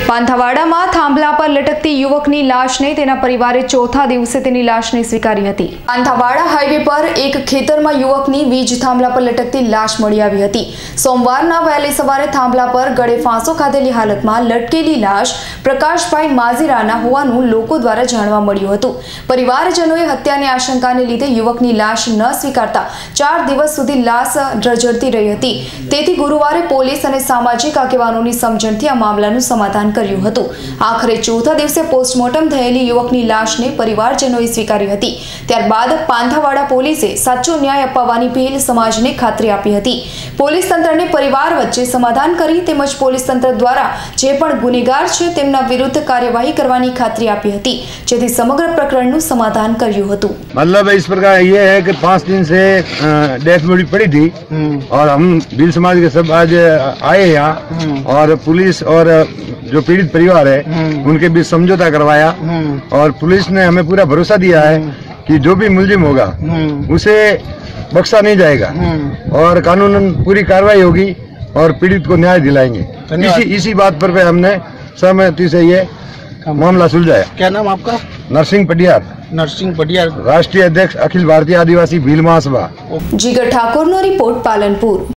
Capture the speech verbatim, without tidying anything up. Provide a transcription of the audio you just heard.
પાંથાવાડામાં થાંભલા પર લટકતી યુવકની લાશને તેના પરિવારે ચોથા દિવસે તેની લાશને સ્વીકારી હતી। પાંથાવાડા હાઈવે પર એક ખેતરમાં યુવકની વીજ થાંભલા પર લટકતી લાશ મળી આવી હતી। સોમવારના વહેલી સવારે થાંભલા પર ગળે ફાંસો ખાધેલી હાલતમાં લટકેલી લાશ પ્રકાશભાઈ માજીરાના હોવાનું લોકો દ્વારા જાણવા મળ્યું હતું। પરિવારજનોએ હત્યાની આશંકાને લીધે યુવકની લાશ ન સ્વીકારતા ચાર દિવસ સુધી લાશ રઝળતી રહી હતી। તેથી ગુરુવારે પોલીસ અને સામાજિક આગેવાનોની સમજણથી આ મામલાનું સમાધાન કર્યું હતું। આખરે ચોથા દિવસે પોસ્ટમોર્ટમ થયેલી યુવકની લાશને પરિવારજનોએ સ્વીકારી હતી। ત્યારબાદ પાંથાવાડા પોલીસે સાચો ન્યાય અપાવવાની ભેલ સમાજને ખાતરી આપી હતી। પોલીસ તંત્રને પરિવાર વચ્ચે સમાધાન કરી તેમજ પોલીસ તંત્ર દ્વારા જે પણ ગુનેગાર છે તેમના વિરુદ્ધ કાર્યવાહી કરવાની ખાતરી આપી હતી, જેથી સમગ્ર પ્રકરણનું સમાધાન કર્યું હતું। मतलब इस प्रकार ये है कि पाँच दिन से डेथ बॉडी पड़ी थी और हम भील समाज के सब आज आए यहाँ और पुलिस और जो पीड़ित परिवार है उनके बीच समझौता करवाया और पुलिस ने हमें पूरा भरोसा दिया है कि जो भी मुलजिम होगा उसे बख्शा नहीं जाएगा और कानूनन पूरी कार्रवाई होगी और पीड़ित को न्याय दिलाएंगे। इसी इसी बात पर पे हमने सहमति से ये मामला सुलझाया। क्या नाम आपका? नरसिंह पटियार। नरसिंह पटियार, राष्ट्रीय अध्यक्ष अखिल भारतीय आदिवासी भील महासभा। जिगर ठाकुर नो रिपोर्ट, पालनपुर।